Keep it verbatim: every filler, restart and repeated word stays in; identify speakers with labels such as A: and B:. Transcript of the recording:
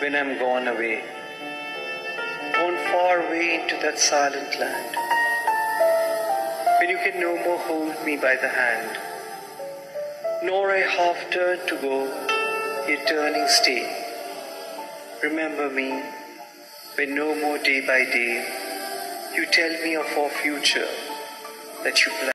A: when I'm gone away, gone far away into that silent land, when you can no more hold me by the hand, nor I half turn to go, yet turning stay. Remember me, when no more day by day, you tell me of our future that you plan.